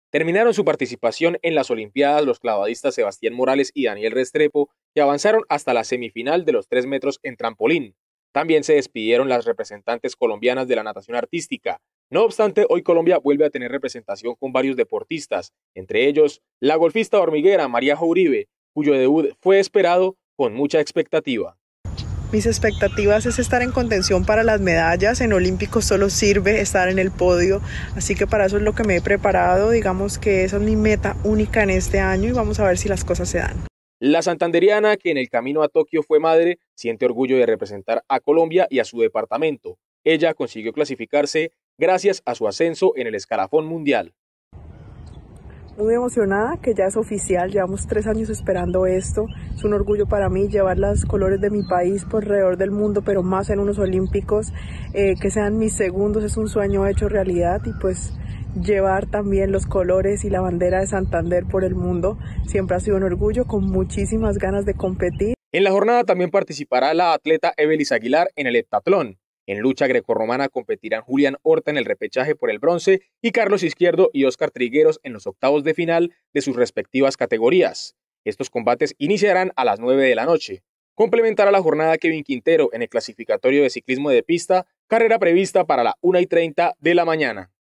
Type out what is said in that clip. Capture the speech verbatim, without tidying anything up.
Terminaron su participación en las Olimpiadas los clavadistas Sebastián Morales y Daniel Restrepo, que avanzaron hasta la semifinal de los tres metros en trampolín. También se despidieron las representantes colombianas de la natación artística. No obstante, hoy Colombia vuelve a tener representación con varios deportistas, entre ellos la golfista hormiguera María Uribe, cuyo debut fue esperado con mucha expectativa. Mis expectativas es estar en contención para las medallas. En Olímpicos solo sirve estar en el podio, así que para eso es lo que me he preparado. Digamos que esa es mi meta única en este año y vamos a ver si las cosas se dan. La santanderiana, que en el camino a Tokio fue madre, siente orgullo de representar a Colombia y a su departamento. Ella consiguió clasificarse gracias a su ascenso en el escalafón mundial. Muy emocionada, que ya es oficial, llevamos tres años esperando esto. Es un orgullo para mí llevar los colores de mi país por alrededor del mundo, pero más en unos Olímpicos, eh, que sean mis segundos, es un sueño hecho realidad, y pues llevar también los colores y la bandera de Santander por el mundo siempre ha sido un orgullo, con muchísimas ganas de competir. En la jornada también participará la atleta Evelis Aguilar en el heptatlón. En lucha grecorromana competirán Julián Horta en el repechaje por el bronce y Carlos Izquierdo y Óscar Trigueros en los octavos de final de sus respectivas categorías. Estos combates iniciarán a las nueve de la noche. Complementará la jornada Kevin Quintero en el clasificatorio de ciclismo de pista, carrera prevista para la una y treinta de la mañana.